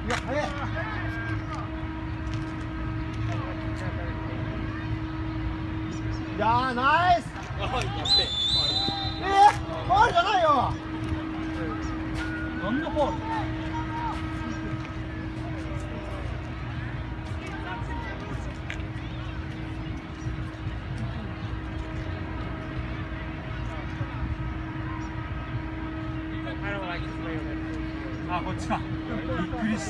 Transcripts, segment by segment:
や、早い。いやー、ナイス。ファウルじゃないよ。 何のファウル？あ、こっちか。びっくりした。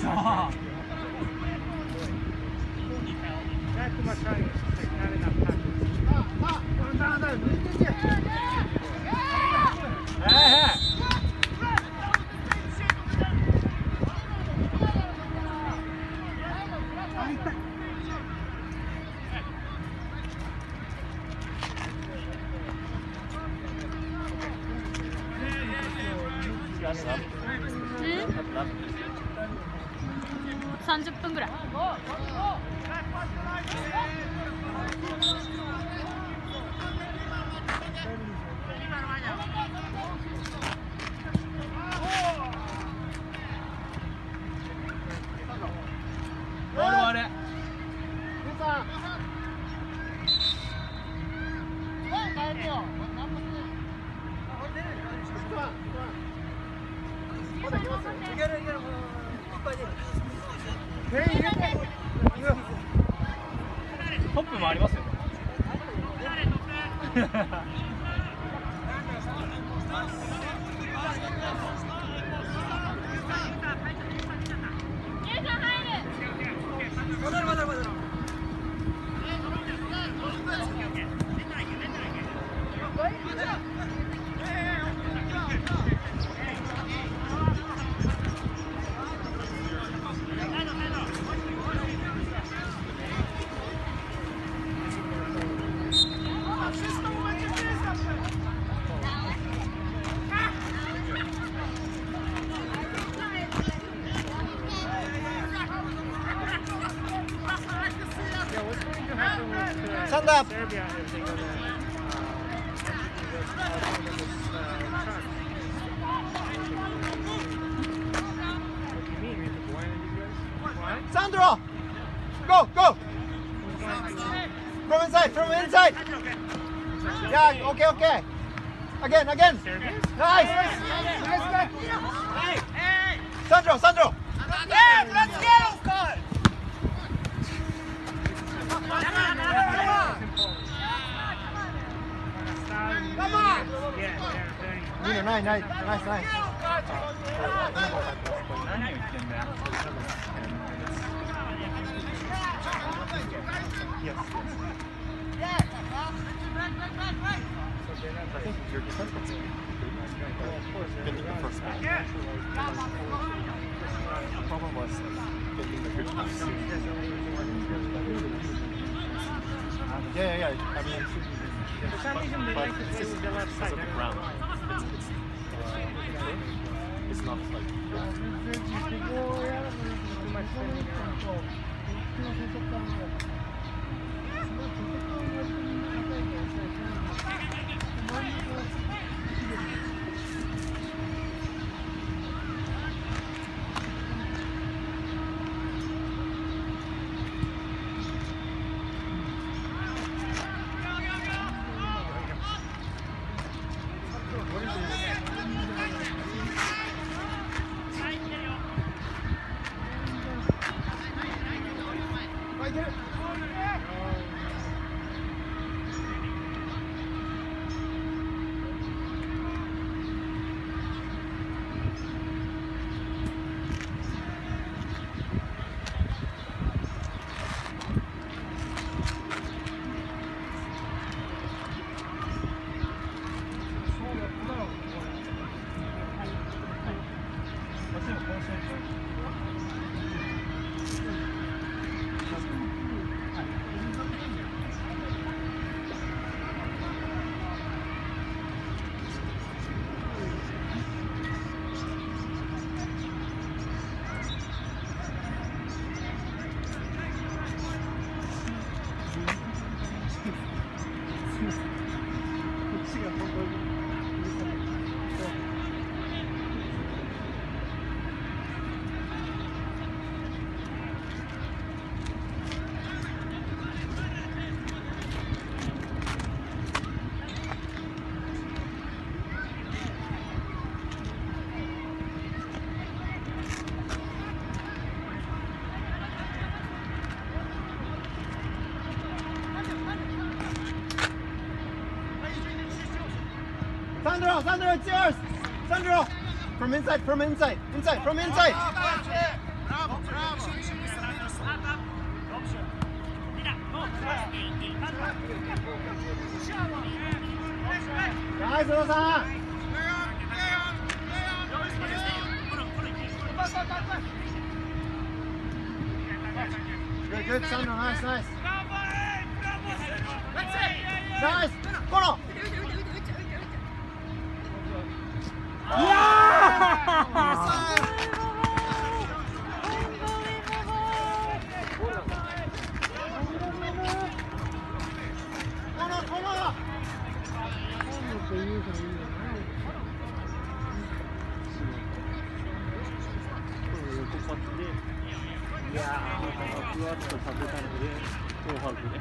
30分ぐらい。 トップもありますよね。 Stand up. Sandro, go, go. From inside, from inside. Yeah, okay, okay. Again, again. Nice. Sandro, Sandro. Yeah, let's go. Come on. Nice, nice, nice, nice. 何を言ってんだよ。 Yes, yes. I think your defense was good. Getting the first one. The problem was getting the good pass. Yeah. I mean, for some reason they like to play with the left side. Because of the ground. It's not like. Too much spinning around. Sandro, it's yours. Sandro, from inside, from inside, inside, from inside. Bravo, bravo. Nice, Rosa. Good, good, Sandro, nice, nice. Nice, Kono. いやー、ふわっと食べたので、後半で。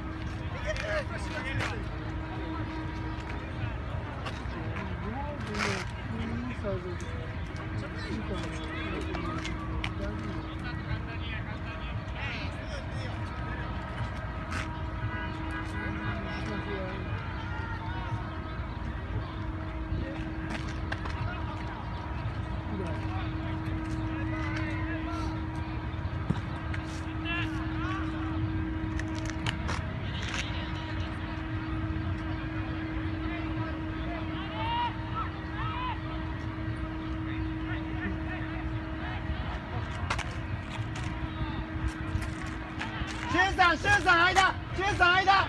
シュンさん間、シュンさん間。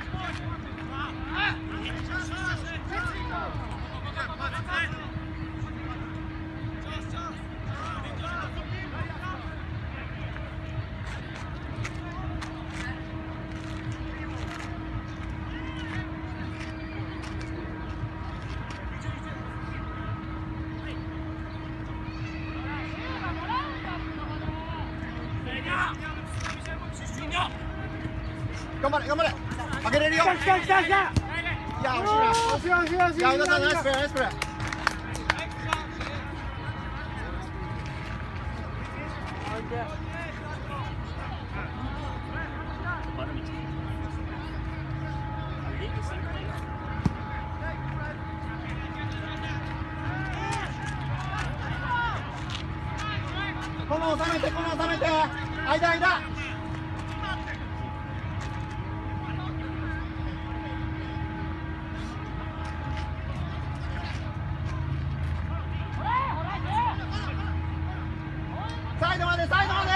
頑張れ頑張れ、上げれるよ。 来た来た来た。 いや惜しいな。 惜しい惜しい惜しい。 いや、宇田さんナイスプレーナイスプレー。この収めて、この収めて、間間。サイドまでサイドまで。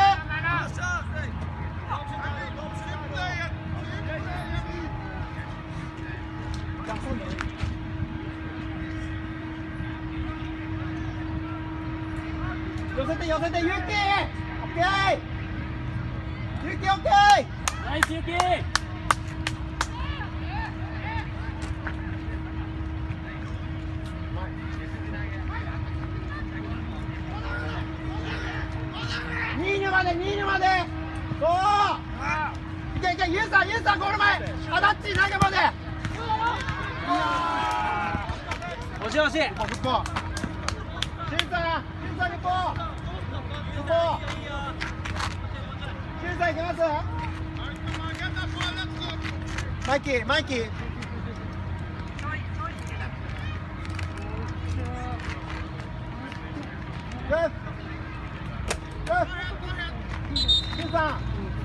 寄せて寄せて、ゆうきオッケー、ゆうきオッケー、 ナイスゆき。 22まで22まで。そういけいけ、ユウさんユウさんゴール前、アダッチ投げまで。 惜しい惜しい。 フッポーシュンさんフッポーフッポーシュンさんいけます。マイキーマイキー。グッグッシュンさん。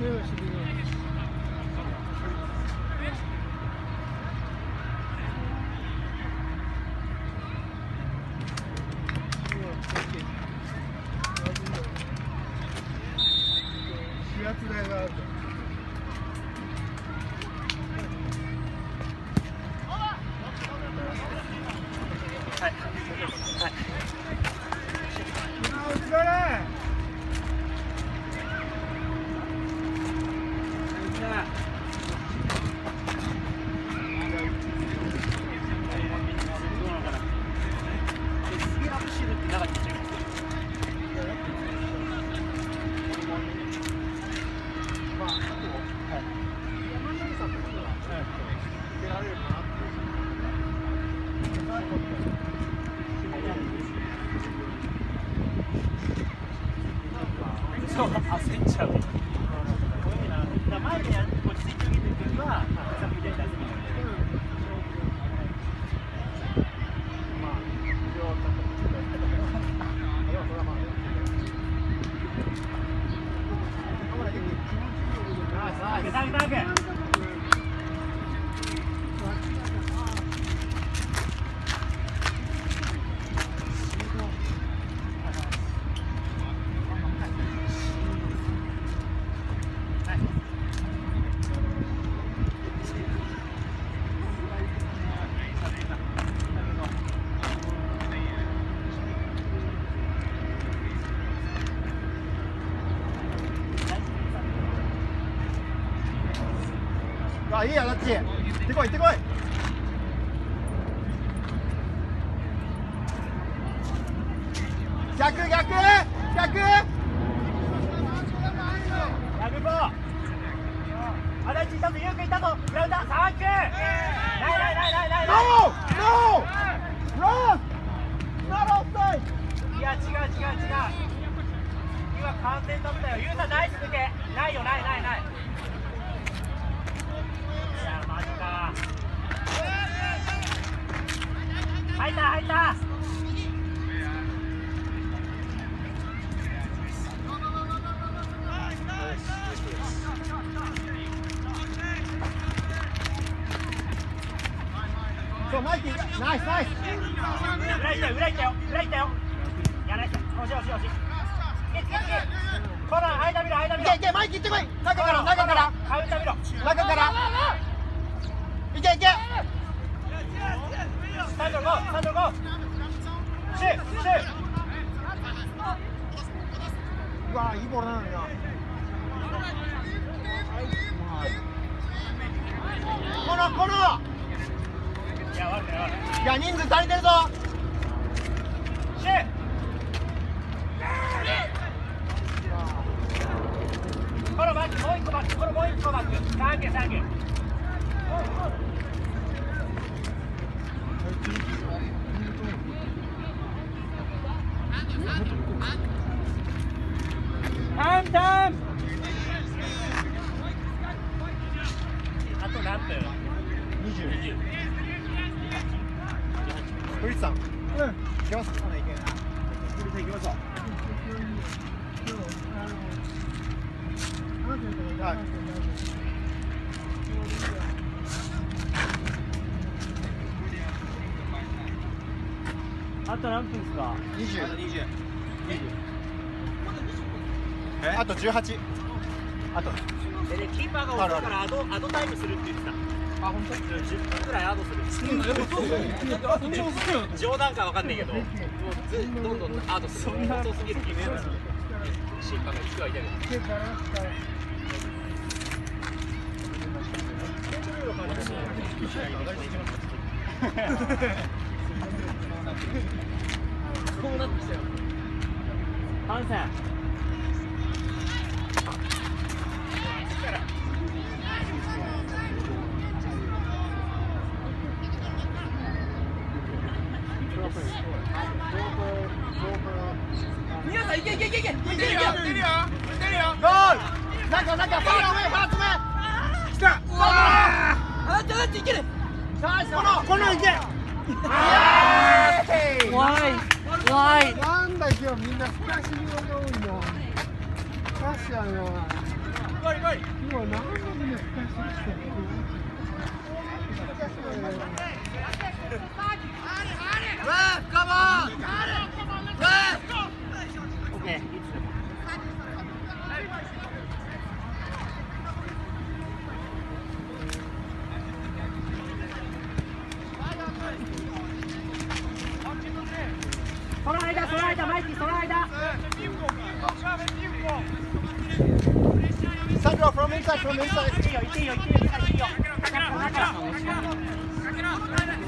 そう焦っちゃう。前で落ち着いてみるときは、さっきみたいに出せばいいので。 あ、いいや、どっち。行ってこい、行ってこい。逆、逆、逆。 足立いたぞ、ゆうくんいたぞ、グラウンダー、サンキュー。ない。 ノー、ロン。ノーオフサイド。 いや、違う。今完全だったよ。ゆうさんナイス抜け。ないよ、ない。いや、マジか。入った。 そう、マイキー、ナイス。 裏行ったよ。いや、ナイス。惜しい。コナン、間見ろ。 いけ、マイキー行ってこい。中から。 カウンター見ろ。 中から。いけ。 3度5。シュー。 うわ、いいボールなのにな。この。 いや、悪くない。 いや、人数足りてるぞ。 シュー。このバック、もう一個バック。サンキュー。タン。あと何分？20。 古市さん。行けます。行きましょう。はい。 あと何分ですか ？20。あと18。あと。 でね、キーパーが遅いからアドタイムするって言ってた。あ、本当？10分くらいアドする。冗談かわかんないけど、もうどんどんアドする。遅すぎる。審判が1話いたけど。こうなってきたよ。ハンセン。皆さん、いけ。 打てるよ。 ゴール。中、ファースト目。来た。 あなたいける。 このいけ。 怖い。 なんだ今日みんなスカシが多いの。スカシやな。今なんでみんなスカシしてるの。 その間、マイキー、その間。 サイド from inside。 いいよ。